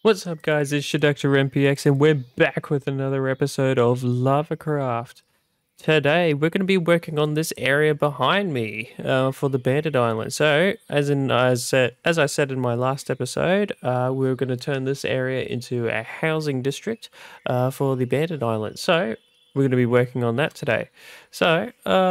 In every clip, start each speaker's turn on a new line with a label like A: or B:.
A: What's up, guys? It's ShaductorMPX, and we're back with another episode of LavaCraft. Today, we're going to be working on this area behind me for the Bandit Island. So, as I said in my last episode, we're going to turn this area into a housing district for the Bandit Island. So, we're going to be working on that today. So,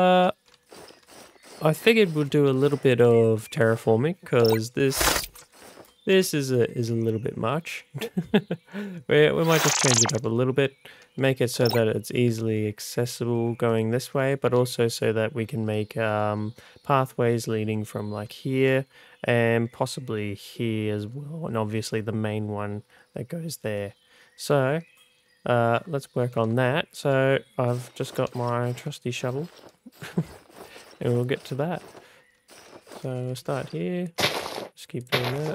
A: I figured we'll do a little bit of terraforming because this is a little bit much. we might just change it up a little bit, make it so that it's easily accessible going this way, but also so that we can make pathways leading from like here and possibly here as well, and obviously the main one that goes there. So let's work on that. So I've just got my trusty shovel and we'll get to that. So we'll start here, just keep doing that.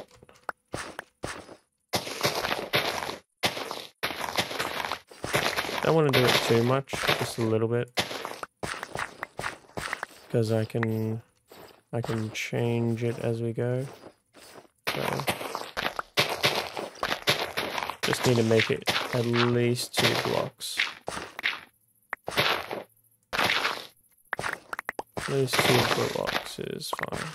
A: Don't want to do it too much, just a little bit, because I can change it as we go. So just need to make it at least 2 blocks. At least 2 blocks is fine.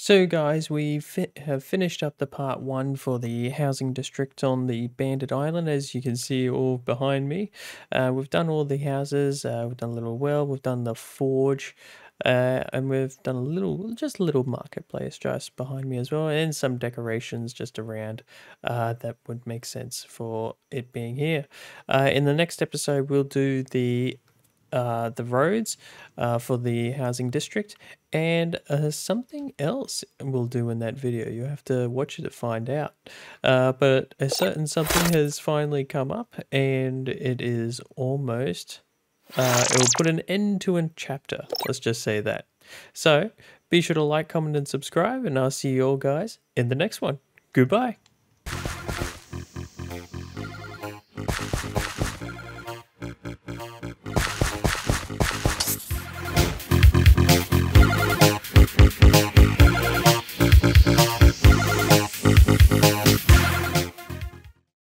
A: So guys, we have finished up the part 1 for the housing district on the Bandit Island, as you can see all behind me. We've done all the houses, we've done a little well, we've done the forge, and we've done just a little marketplace just behind me as well, and some decorations just around that would make sense for it being here. In the next episode, we'll do the roads for the housing district, and something else we'll do in that video. You have to watch it to find out. But a certain something has finally come up, and it is almost, it will put an end to a chapter. Let's just say that. So be sure to like, comment, and subscribe, and I'll see you all guys in the next one. Goodbye.